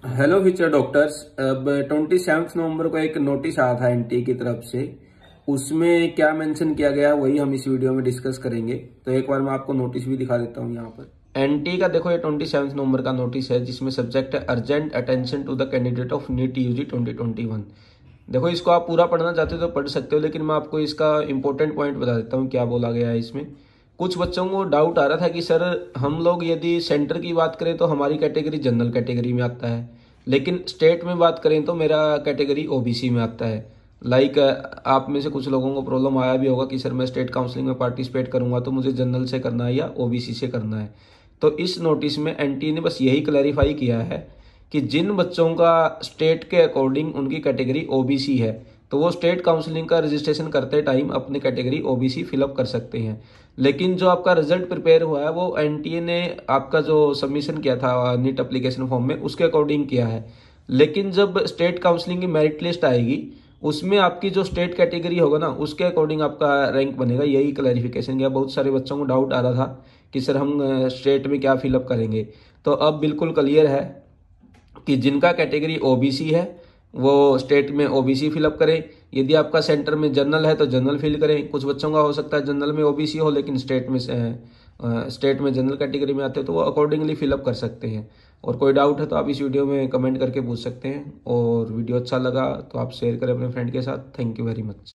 Hello future doctors. अब 27 नवंबर को एक नोटिस आया था एनटीए की तरफ से। उसमें क्या मेंशन किया गया वही हम इस वीडियो में डिस्कस करेंगे। तो एक बार मैं आपको नोटिस भी दिखा देता हूँ यहाँ पर। एनटीए का देखो, ये 27 नवंबर का नोटिस है जिसमें सब्जेक्ट है urgent attention to the candidate of NEET UG 2021। देखो, इसको आप पूरा पढ़ना चाहते हो तो पढ़ सकते हो, लेकिन मैं आपको इसका इंपॉर्टेंट पॉइंट बता देता हूँ क्या बोला गया है इसमें। कुछ बच्चों को डाउट आ रहा था कि सर, हम लोग यदि सेंटर की बात करें तो हमारी कैटेगरी जनरल कैटेगरी में आता है, लेकिन स्टेट में बात करें तो मेरा कैटेगरी ओबीसी में आता है। लाइक आप में से कुछ लोगों को प्रॉब्लम आया भी होगा कि सर मैं स्टेट काउंसलिंग में पार्टिसिपेट करूंगा तो मुझे जनरल से करना है या ओबीसी से करना है। तो इस नोटिस में एनटीए ने बस यही क्लैरिफाई किया है कि जिन बच्चों का स्टेट के अकॉर्डिंग उनकी कैटेगरी ओबीसी है तो वो स्टेट काउंसलिंग का रजिस्ट्रेशन करते टाइम अपनी कैटेगरी ओबीसी फिलअप कर सकते हैं। लेकिन जो आपका रिजल्ट प्रिपेयर हुआ है वो एनटीए ने आपका जो सबमिशन किया था नीट एप्लीकेशन फॉर्म में उसके अकॉर्डिंग किया है। लेकिन जब स्टेट काउंसलिंग की मेरिट लिस्ट आएगी उसमें आपकी जो स्टेट कैटेगरी होगा ना उसके अकॉर्डिंग आपका रैंक बनेगा। यही क्लैरिफिकेशन किया। बहुत सारे बच्चों को डाउट आ रहा था कि सर हम स्टेट में क्या फिलअप करेंगे। तो अब बिल्कुल क्लियर है कि जिनका कैटेगरी ओबीसी है वो स्टेट में ओबीसी फिलअप करें। यदि आपका सेंटर में जनरल है तो जनरल फिल करें। कुछ बच्चों का हो सकता है जनरल में ओबीसी हो लेकिन स्टेट में जनरल कैटेगरी में आते हैं तो वो अकॉर्डिंगली फिलअप कर सकते हैं। और कोई डाउट है तो आप इस वीडियो में कमेंट करके पूछ सकते हैं। और वीडियो अच्छा लगा तो आप शेयर करें अपने फ्रेंड के साथ। Thank you very much.